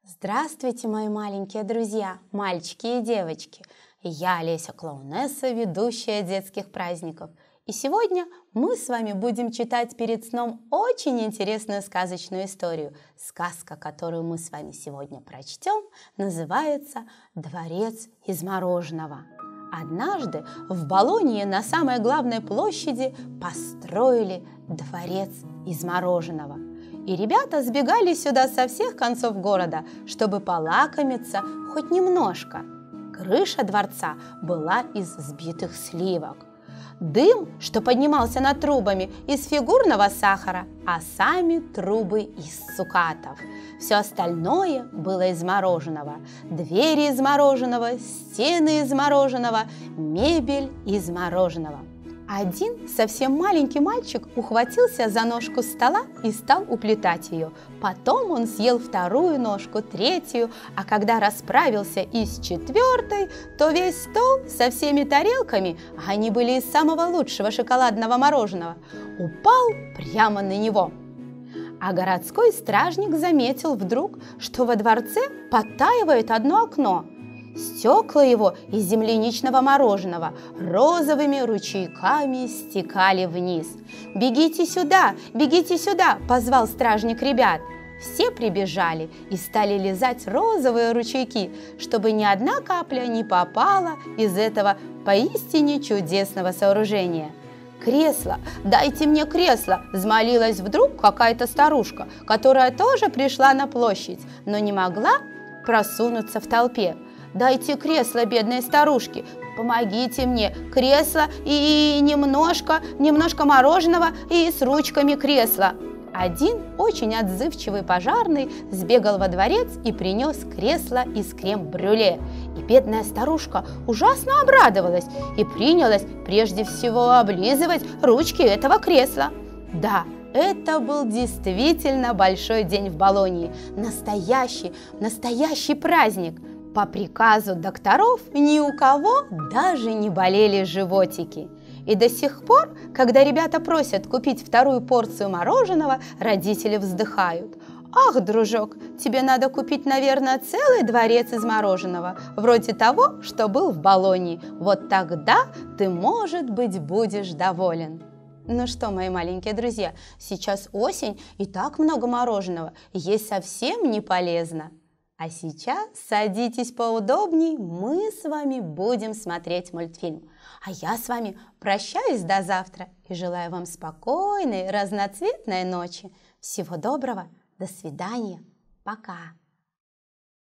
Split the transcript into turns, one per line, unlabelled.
Здравствуйте, мои маленькие друзья, мальчики и девочки! Я Олеся Клоунесса, ведущая детских праздников. И сегодня мы с вами будем читать перед сном очень интересную сказочную историю. Сказка, которую мы с вами сегодня прочтем, называется «Дворец из мороженого». Однажды в Болонье на самой главной площади построили дворец из мороженого. И ребята сбегали сюда со всех концов города, чтобы полакомиться хоть немножко. Крыша дворца была из взбитых сливок. Дым, что поднимался над трубами, из фигурного сахара, а сами трубы из цукатов. Все остальное было из мороженого. Двери из мороженого, стены из мороженого, мебель из мороженого. Один совсем маленький мальчик ухватился за ножку стола и стал уплетать ее. Потом он съел вторую ножку, третью, а когда расправился и с четвертой, то весь стол со всеми тарелками, а они были из самого лучшего шоколадного мороженого, упал прямо на него. А городской стражник заметил вдруг, что во дворце подтаивает одно окно. Стекла его из земляничного мороженого розовыми ручейками стекали вниз. бегите сюда!» – позвал стражник ребят. Все прибежали и стали лизать розовые ручейки, чтобы ни одна капля не попала из этого поистине чудесного сооружения. «Кресло! Дайте мне кресло!» – взмолилась вдруг какая-то старушка, которая тоже пришла на площадь, но не могла просунуться в толпе. «Дайте кресло, бедной старушке! Помогите мне! Кресло и немножко мороженого и с ручками кресла!» Один очень отзывчивый пожарный сбегал во дворец и принес кресло из крем-брюле. И бедная старушка ужасно обрадовалась и принялась прежде всего облизывать ручки этого кресла. Да, это был действительно большой день в Болонье, настоящий праздник. По приказу докторов ни у кого даже не болели животики. И до сих пор, когда ребята просят купить вторую порцию мороженого, родители вздыхают. «Ах, дружок, тебе надо купить, наверное, целый дворец из мороженого, вроде того, что был в Болонье. Вот тогда ты, может быть, будешь доволен». Ну что, мои маленькие друзья, сейчас осень и так много мороженого, есть совсем не полезно. А сейчас садитесь поудобней, мы с вами будем смотреть мультфильм. А я с вами прощаюсь до завтра и желаю вам спокойной, разноцветной ночи. Всего доброго, до свидания, пока!